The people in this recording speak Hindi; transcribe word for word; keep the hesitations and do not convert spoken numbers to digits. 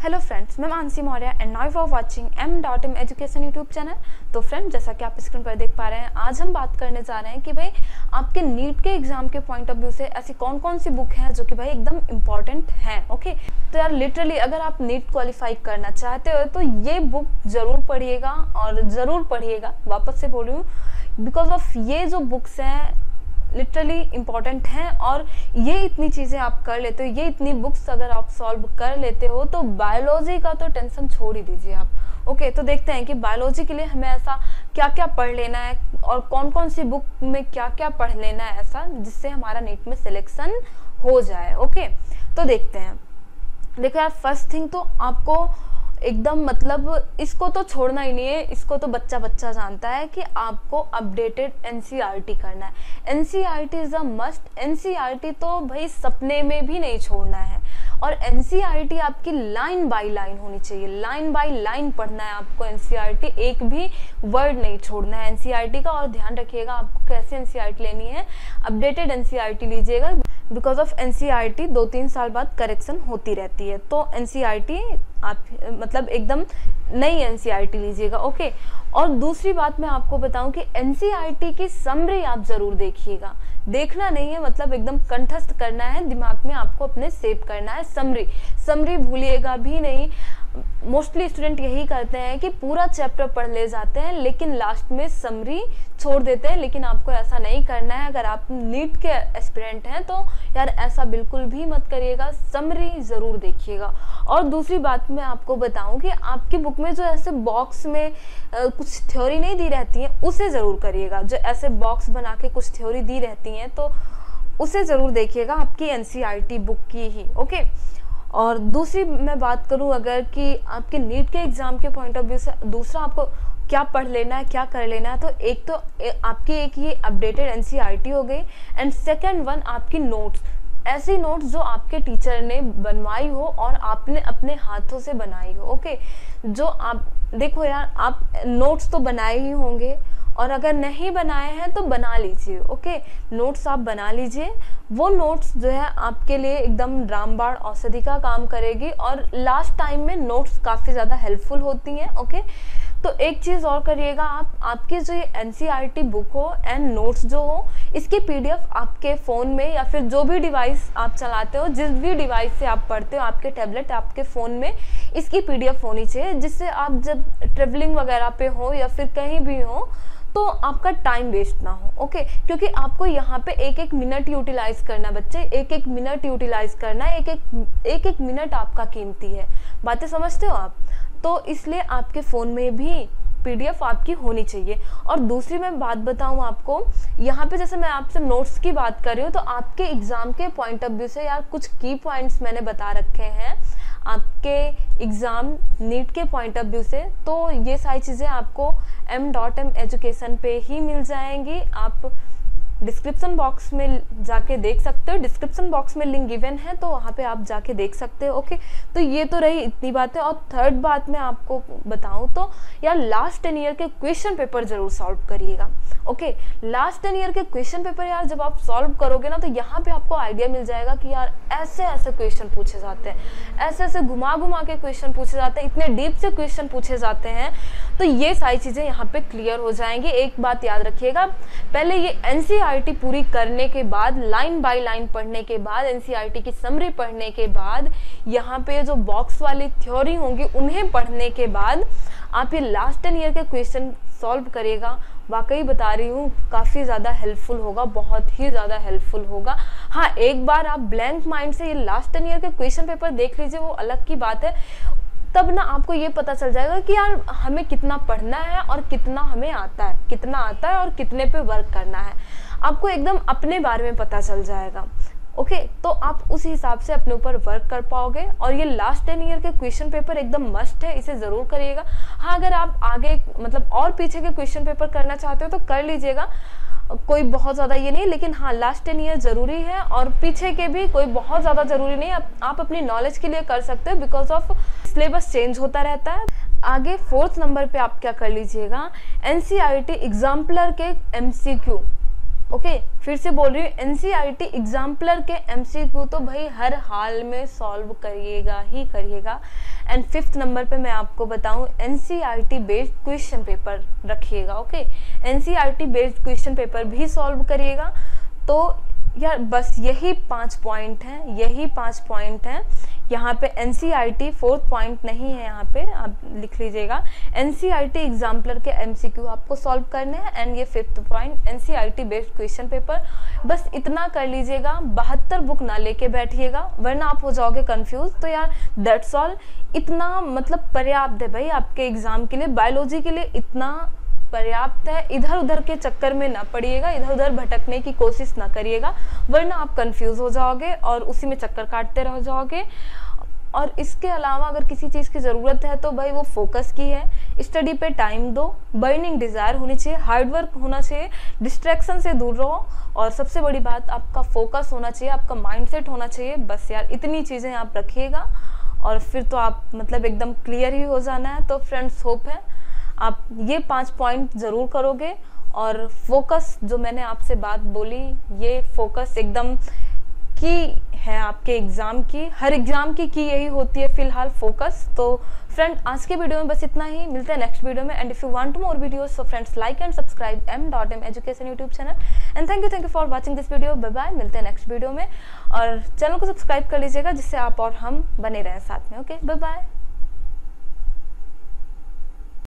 हेलो फ्रेंड्स, मैं Mansi Maurya and now you are watching M dot M education YouTube channel. तो फ्रेंड्स, जैसा कि आप स्क्रीन पर देख पा रहे हैं, आज हम बात करने जा रहे हैं कि भाई आपके नीट के एग्जाम के पॉइंट ऑफ व्यू से ऐसी कौन कौन सी बुक हैं जो कि भाई एकदम इम्पॉर्टेंट हैं। ओके, तो यार लिटरली अगर आप नीट क्वालिफाई करना चाहते हो तो ये बुक जरूर पढ़िएगा और ज़रूर पढ़िएगा। वापस से बोल रही हूँ, बिकॉज ऑफ ये जो बुक्स हैं लिटरली इम्पॉर्टेंट हैं और ये इतनी चीज़ें आप कर लेते हो, ये इतनी बुक्स अगर आप सॉल्व कर लेते हो तो बायोलॉजी का तो टेंशन छोड़ ही दीजिए आप। ओके, तो देखते हैं कि बायोलॉजी के लिए हमें ऐसा क्या क्या पढ़ लेना है और कौन कौन सी बुक में क्या क्या पढ़ लेना है ऐसा जिससे हमारा नीट में सिलेक्शन हो जाए। ओके, तो देखते हैं। देखो यार, फर्स्ट थिंग तो आपको एकदम मतलब इसको तो छोड़ना ही नहीं है, इसको तो बच्चा बच्चा जानता है कि आपको अपडेटेड एनसीईआरटी करना है। NCERT is a must. NCERT तो भाई सपने में भी नहीं छोड़ना है और एनसीईआरटी आपकी लाइन बाय लाइन होनी चाहिए, लाइन बाय लाइन पढ़ना है आपको एनसीईआरटी, एक भी वर्ड नहीं छोड़ना है एनसीईआरटी का। और ध्यान रखिएगा आपको कैसे एनसीईआरटी लेनी है, अपडेटेड एनसीईआरटी लीजिएगा, बिकॉज ऑफ एनसीईआरटी दो तीन साल बाद करेक्शन होती रहती है। तो एनसीईआरटी आप मतलब एकदम नई एनसीईआरटी लीजिएगा। ओके, और दूसरी बात मैं आपको बताऊं कि एनसीईआरटी की समरी आप जरूर देखिएगा। देखना नहीं है मतलब एकदम कंठस्थ करना है, दिमाग में आपको अपने सेव करना है। समरी समरी भूलिएगा भी नहीं। मोस्टली स्टूडेंट यही करते हैं कि पूरा चैप्टर पढ़ ले जाते हैं लेकिन लास्ट में समरी छोड़ देते हैं, लेकिन आपको ऐसा नहीं करना है। अगर आप नीट के एस्पिरेंट हैं तो यार ऐसा बिल्कुल भी मत करिएगा, समरी ज़रूर देखिएगा। और दूसरी बात मैं आपको बताऊं कि आपकी बुक में जो ऐसे बॉक्स में आ, कुछ थ्योरी नहीं दी रहती है उसे ज़रूर करिएगा। जो ऐसे बॉक्स बना के कुछ थ्योरी दी रहती हैं तो उसे ज़रूर देखिएगा, आपकी एनसीईआरटी बुक की ही। ओके, और दूसरी मैं बात करूं अगर कि आपके नीट के एग्ज़ाम के पॉइंट ऑफ व्यू से दूसरा आपको क्या पढ़ लेना है, क्या कर लेना है, तो एक तो आपकी एक ये अपडेटेड एनसीईआरटी हो गई एंड सेकंड वन आपकी नोट्स। ऐसी नोट्स जो आपके टीचर ने बनवाई हो और आपने अपने हाथों से बनाई हो। ओके, जो आप देखो यार, आप नोट्स तो बनाए ही होंगे और अगर नहीं बनाए हैं तो बना लीजिए। ओके, नोट्स आप बना लीजिए। वो नोट्स जो है आपके लिए एकदम रामबाण औषधि का काम करेगी और लास्ट टाइम में नोट्स काफ़ी ज़्यादा हेल्पफुल होती हैं। ओके, तो एक चीज़ और करिएगा आप, आपकी जो ये एनसीईआरटी बुक हो एंड नोट्स जो हो, इसकी पीडीएफ आपके फ़ोन में या फिर जो भी डिवाइस आप चलाते हो, जिस भी डिवाइस से आप पढ़ते हो, आपके टैबलेट, आपके फ़ोन में इसकी पीडीएफ होनी चाहिए, जिससे आप जब ट्रेवलिंग वगैरह पे हो या फिर कहीं भी हो तो आपका टाइम वेस्ट ना हो। ओके, क्योंकि आपको यहाँ पे एक एक मिनट यूटिलाइज करना, बच्चे एक एक मिनट यूटिलाइज करना है, एक एक एक एक मिनट आपका कीमती है। बातें समझते हो आप? तो इसलिए आपके फ़ोन में भी पीडीएफ आपकी होनी चाहिए। और दूसरी मैं बात बताऊं आपको, यहाँ पे जैसे मैं आपसे नोट्स की बात कर रही हूँ तो आपके एग्ज़ाम के पॉइंट ऑफ व्यू से यार कुछ की पॉइंट्स मैंने बता रखे हैं आपके एग्ज़ाम नीट के पॉइंट ऑफ व्यू से। तो ये सारी चीज़ें आपको एम डॉट एम एजुकेशन पे ही मिल जाएंगी। आप डिस्क्रिप्शन बॉक्स में जाके देख सकते हो, डिस्क्रिप्शन बॉक्स में लिंक गिवन है तो वहाँ पे आप जाके देख सकते हो। ओके, तो ये तो रही इतनी बातें। और थर्ड बात मैं आपको बताऊँ तो यार लास्ट टेन ईयर के क्वेश्चन पेपर ज़रूर सॉल्व करिएगा। ओके, लास्ट टेन ईयर के क्वेश्चन पेपर यार जब आप सॉल्व करोगे ना तो यहाँ पे आपको आइडिया मिल जाएगा कि यार ऐसे ऐसे क्वेश्चन पूछे जाते हैं, ऐसे ऐसे घुमा घुमा के क्वेश्चन पूछे जाते हैं, इतने डीप से क्वेश्चन पूछे जाते हैं। तो ये सारी चीज़ें यहाँ पे क्लियर हो जाएंगी। एक बात याद रखिएगा, पहले ये एनसीईआरटी पूरी करने के बाद, लाइन बाय लाइन पढ़ने के बाद, एनसीईआरटी की समरी पढ़ने के बाद, यहाँ पे जो बॉक्स वाली थ्योरी होंगी उन्हें पढ़ने के बाद आप ये लास्ट टेन ईयर के क्वेश्चन सॉल्व करिएगा। वाकई बता रही हूँ, काफ़ी ज़्यादा हेल्पफुल होगा, बहुत ही ज़्यादा हेल्पफुल होगा। हाँ, एक बार आप ब्लैंक माइंड से ये लास्ट टेन ईयर के क्वेश्चन पेपर देख लीजिए, वो अलग की बात है। तब ना आपको ये पता चल जाएगा कि यार हमें कितना पढ़ना है और कितना हमें आता है, कितना आता है और कितने पे वर्क करना है, आपको एकदम अपने बारे में पता चल जाएगा। ओके, तो आप उस हिसाब से अपने ऊपर वर्क कर पाओगे। और ये लास्ट टेन ईयर के क्वेश्चन पेपर एकदम मस्ट है, इसे ज़रूर करिएगा। हाँ, अगर आप आगे मतलब और पीछे के क्वेश्चन पेपर करना चाहते हो तो कर लीजिएगा, कोई बहुत ज़्यादा ये नहीं, लेकिन हाँ लास्ट टेन ईयर ज़रूरी है और पीछे के भी कोई बहुत ज़्यादा ज़रूरी नहीं। आप, आप अपनी नॉलेज के लिए कर सकते हो, बिकॉज ऑफ सिलेबस चेंज होता रहता है। आगे फोर्थ नंबर पे आप क्या कर लीजिएगा, एनसीईआरटी एग्जाम्पलर के एमसीक्यू। ओके okay, फिर से बोल रही हूँ, एनसीईआरटी एग्जाम्पलर के एमसीक्यू तो भाई हर हाल में सॉल्व करिएगा ही करिएगा। एंड फिफ्थ नंबर पे मैं आपको बताऊँ, एनसीईआरटी बेस्ड क्वेश्चन पेपर रखिएगा। Okay, NCERT based question paper भी सॉल्व करिएगा। तो यार बस यही पांच पॉइंट हैं, यही पांच पॉइंट हैं। यहाँ पे एनसीईआरटी फोर्थ पॉइंट नहीं है, यहाँ पे आप लिख लीजिएगा, एनसीईआरटी एग्जाम्पलर के एमसीक्यू आपको सॉल्व करने हैं। एंड ये fifth point, NCERT based question paper, बस इतना कर लीजिएगा। बहत्तर बुक ना लेके बैठिएगा वरना आप हो जाओगे कंफ्यूज। तो यार दैट्स ऑल, इतना मतलब पर्याप्त है भाई आपके एग्जाम के लिए, बायोलॉजी के लिए इतना पर्याप्त है। इधर उधर के चक्कर में ना पड़िएगा, इधर उधर भटकने की कोशिश ना करिएगा वरना आप कंफ्यूज हो जाओगे और उसी में चक्कर काटते रह जाओगे। और इसके अलावा अगर किसी चीज़ की ज़रूरत है तो भाई वो फोकस की है, स्टडी पे टाइम दो, बर्निंग डिज़ायर होनी चाहिए, हार्डवर्क होना चाहिए, डिस्ट्रैक्शन से दूर रहो, और सबसे बड़ी बात आपका फोकस होना चाहिए, आपका माइंडसेट होना चाहिए। बस यार इतनी चीज़ें आप रखिएगा और फिर तो आप मतलब एकदम क्लियर ही हो जाना है। तो फ्रेंड्स, होप है आप ये पांच पॉइंट ज़रूर करोगे। और फोकस जो मैंने आपसे बात बोली, ये फोकस एकदम की है आपके एग्ज़ाम की, हर एग्ज़ाम की की यही होती है फिलहाल, फोकस। तो फ्रेंड, आज के वीडियो में बस इतना ही, मिलते हैं नेक्स्ट वीडियो में। And if you want more videos, so friends like and subscribe M dot M education YouTube channel. And thank you thank you for watching this video. Bye bye, मिलते हैं नेक्स्ट वीडियो में। और चैनल को सब्सक्राइब कर लीजिएगा जिससे आप और हम बने रहें साथ में। Okay, bye bye.